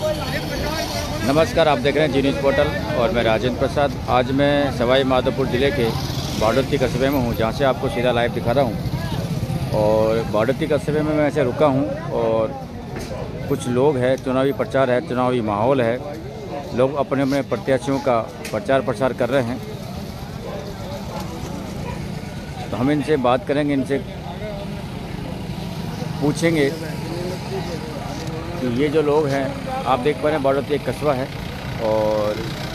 नमस्कार, आप देख रहे हैं जी न्यूज़ पोर्टल और मैं राजेंद्र प्रसाद। आज मैं सवाई माधोपुर ज़िले के बाड़ौती कस्बे में हूं, जहां से आपको सीधा लाइव दिखा रहा हूं। और बाड़ौती कस्बे में मैं ऐसे रुका हूं और कुछ लोग हैं, चुनावी प्रचार है, चुनावी माहौल है, लोग अपने अपने प्रत्याशियों का प्रचार प्रसार कर रहे हैं। तो हम इनसे बात करेंगे, इनसे पूछेंगे कि ये जो लोग हैं, आप देख पा रहे हैं बाड़ौती एक कस्बा है और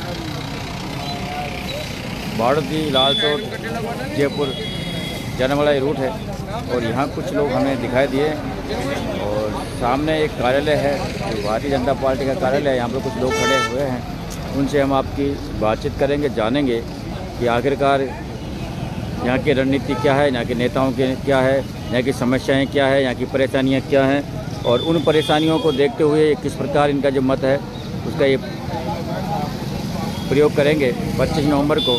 बाड़ौती लालसोट जयपुर जाने वाला ये रूट है। और यहाँ कुछ लोग हमें दिखाई दिए और सामने एक कार्यालय है, जो भारतीय जनता पार्टी का कार्यालय है। यहाँ पर कुछ लोग खड़े हुए हैं, उनसे हम आपकी बातचीत करेंगे, जानेंगे कि आखिरकार यहाँ की रणनीति क्या है, यहाँ के नेताओं के क्या है, यहाँ की समस्याएं क्या है, यहाँ की परेशानियाँ क्या हैं और उन परेशानियों को देखते हुए किस प्रकार इनका जो मत है उसका ये प्रयोग करेंगे 25 नवंबर को।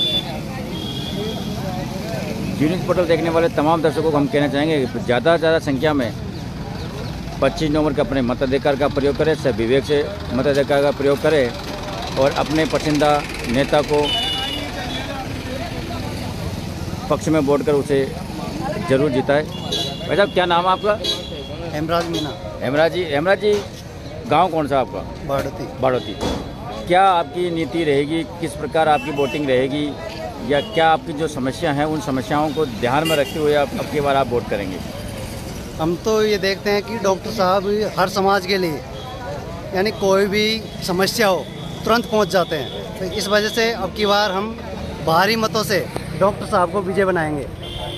जी न्यूज़ पोर्टल देखने वाले तमाम दर्शकों को हम कहना चाहेंगे कि ज़्यादा से ज़्यादा संख्या में 25 नवंबर का अपने मताधिकार का प्रयोग करें, सब विवेक से मताधिकार का प्रयोग करें और अपने पसंदीदा नेता को पक्ष में वोट कर उसे जरूर जिताए। भाई साहब, क्या नाम है आपका? हेमराज मीना। हेमराज जी, गांव कौन सा आपका? बाड़ौती। क्या आपकी नीति रहेगी, किस प्रकार आपकी वोटिंग रहेगी, या क्या आपकी जो समस्या हैं उन समस्याओं को ध्यान में रखते हुए अब की बार आप वोट करेंगे? हम तो ये देखते हैं कि डॉक्टर साहब हर समाज के लिए, यानी कोई भी समस्या हो तुरंत पहुंच जाते हैं। तो इस वजह से अब की बार हम भारी मतों से डॉक्टर साहब को विजय बनाएंगे।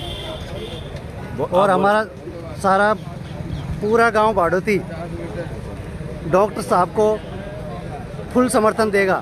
और हमारा सारा पूरा गांव बाड़ौती डॉक्टर साहब को फुल समर्थन देगा।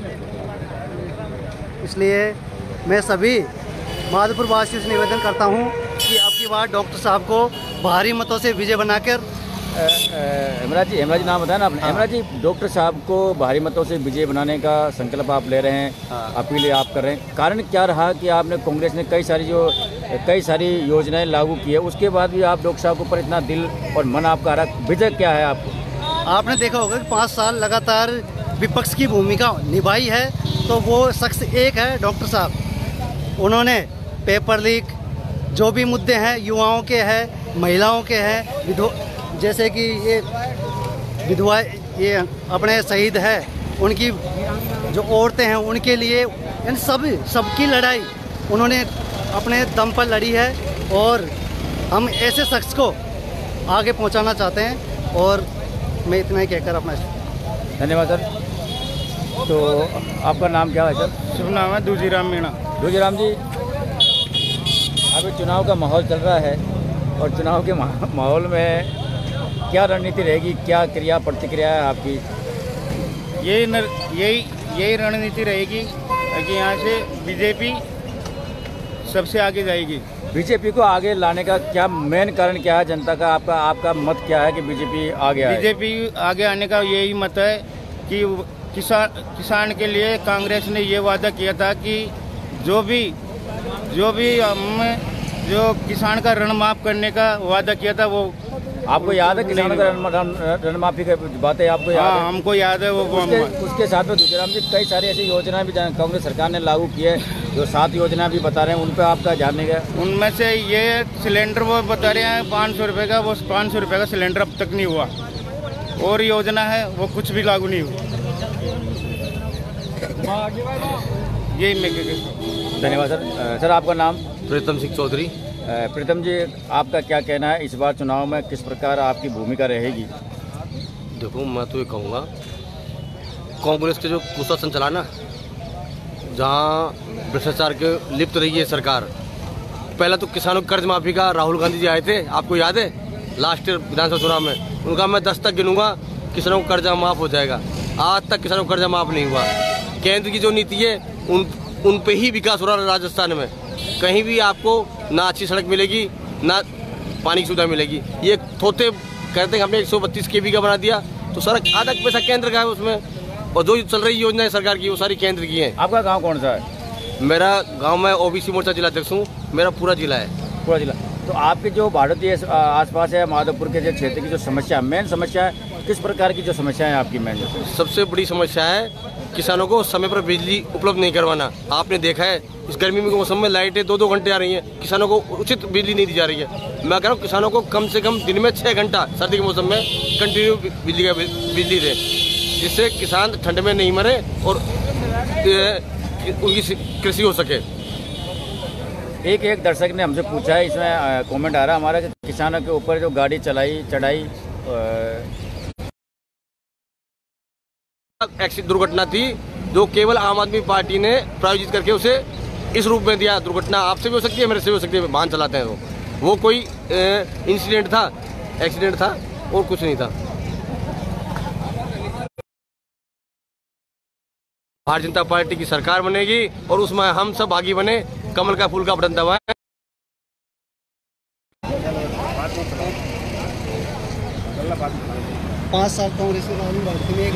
इसलिए मैं सभी माधोपुर वासियों से निवेदन करता हूं कि अब की बार डॉक्टर साहब को भारी मतों से विजय बनाकर। हेमराज जी नाम बताया ना आपने। हेमराज जी, डॉक्टर साहब को भारी मतों से विजय बनाने का संकल्प आप ले रहे हैं, अपील आप कर रहे हैं। कारण क्या रहा कि आपने, कांग्रेस ने कई सारी योजनाएं लागू की है, उसके बाद भी आप डॉक्टर साहब के ऊपर इतना दिल और मन आपका आ रहा, वजह क्या है आपको? आपने देखा होगा कि 5 साल लगातार विपक्ष की भूमिका निभाई है, तो वो शख्स एक है डॉक्टर साहब। उन्होंने पेपर लीक, जो भी मुद्दे हैं युवाओं के हैं, महिलाओं के हैं, जैसे कि ये विधवा, ये अपने शहीद है, उनकी जो औरतें हैं उनके लिए, इन सबकी लड़ाई उन्होंने अपने दम पर लड़ी है। और हम ऐसे शख्स को आगे पहुंचाना चाहते हैं। और मैं इतना ही कहकर अपना धन्यवाद सर। तो आपका नाम क्या है सर? शुभ नाम है दूजीराम मीणा। दूजीराम जी, अभी चुनाव का माहौल चल रहा है और चुनाव के माहौल में क्या रणनीति रहेगी, क्या क्रिया प्रतिक्रिया है आपकी? यही रणनीति रहेगी कि यहाँ से बीजेपी सबसे आगे जाएगी। बीजेपी को आगे लाने का क्या मेन कारण क्या है? जनता का आपका मत क्या है कि बीजेपी आगे आए? बीजेपी आगे आने का यही मत है कि किसान के लिए कांग्रेस ने ये वादा किया था कि जो भी जो किसान का ऋण माफ करने का वादा किया था, वो आपको याद है? किसानों का ऋण माफी की बातें आपको याद है? हमको याद है। वो उसके साथ में दूसरा जी कई सारी ऐसी योजनाएं भी कांग्रेस सरकार ने लागू की है, जो 7 योजना भी बता रहे हैं, उन पर आपका जानने का? उनमें से ये सिलेंडर वो बता रहे हैं 500 रुपये का, वो 500 रुपये का सिलेंडर अब तक नहीं हुआ। और योजना है वो कुछ भी लागू नहीं हुआ। यही मैं धन्यवाद सर। सर, आपका नाम? प्रीतम सिंह चौधरी। प्रीतम जी, आपका क्या कहना है, इस बार चुनाव में किस प्रकार आपकी भूमिका रहेगी? देखो, मैं तो ये कहूँगा, कांग्रेस के जो कुशासन चला ना, जहाँ भ्रष्टाचार के लिप्त रही है सरकार। पहला तो किसानों की कर्ज माफी का राहुल गांधी जी आए थे, आपको याद है? लास्ट ईयर विधानसभा चुनाव में उनका मैं 10 तक गिनूंगा, किसानों को कर्जा माफ हो जाएगा। आज तक किसानों को कर्जा माफ नहीं हुआ। केंद्र की जो नीति है उन पे ही विकास हो रहा है। राजस्थान में कहीं भी आपको ना अच्छी सड़क मिलेगी, ना पानी की सुविधा मिलेगी। ये थोते कहते हैं हमने 132 kV का बना दिया, तो सड़क आधा पैसा केंद्र का है उसमें, और जो चल रही योजनाएं सरकार की वो सारी केंद्र की हैं। आपका गांव कौन सा है? मेरा गांव में ओबीसी मोर्चा जिला अध्यक्ष हूँ। मेरा पूरा जिला है। पूरा जिला। तो आपके जो बाड़ौती आसपास है, माधोपुर के जो क्षेत्र की जो समस्या, मेन समस्या किस प्रकार की जो समस्या है आपकी मेन? सबसे बड़ी समस्या है किसानों को समय पर बिजली उपलब्ध नहीं करवाना। आपने देखा है इस गर्मी के मौसम में लाइटें 2-2 घंटे आ रही हैं, किसानों को उचित बिजली नहीं दी जा रही है। मैं कह रहा हूँ किसानों को कम से कम दिन में 6 घंटा सर्दी के मौसम में कंटिन्यू बिजली दें, जिससे किसान ठंड में नहीं मरे और उनकी कृषि हो सके। एक दर्शक ने हमसे पूछा है, इसमें कमेंट आ रहा है हमारा कि किसानों के ऊपर जो गाड़ी चढ़ाई एक्सीडेंट दुर्घटना थी जो केवल आम आदमी पार्टी ने प्रायोजित करके उसे इस रूप में दिया। दुर्घटना आपसे भी हो सकती है, मेरे से भी हो सकती है, वाहन चलाते हैं तो वो कोई इंसिडेंट था, एक्सीडेंट था और कुछ नहीं था। भारतीय जनता पार्टी की सरकार बनेगी और उसमें हम सब भागी बने, कमल का फूल का बटन दबाएं। 5 साल कांग्रेस के राहुल गांधी में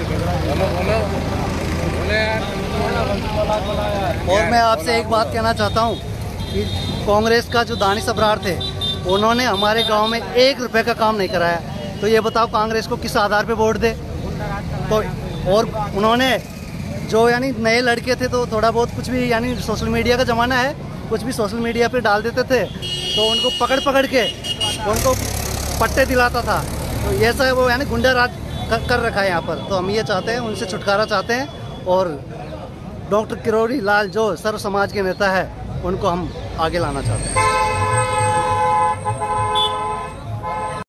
और मैं आपसे एक बात कहना चाहता हूँ कि कांग्रेस का जो दानिश अबरार थे, उन्होंने हमारे गांव में 1 रुपए का काम नहीं कराया। तो ये बताओ कांग्रेस को किस आधार पे वोट दे? तो और उन्होंने जो यानी नए लड़के थे तो थोड़ा बहुत कुछ भी, यानी सोशल मीडिया का ज़माना है, कुछ भी सोशल मीडिया पे डाल देते थे तो उनको पकड़ के उनको पट्टे दिलाता था। तो ये सब वो यानी गुंडा राज कर रखा है यहाँ पर। तो हम ये चाहते हैं, उनसे छुटकारा चाहते हैं और डॉक्टर किरोड़ी लाल जो सर्व समाज के नेता है उनको हम आगे लाना चाहते हैं।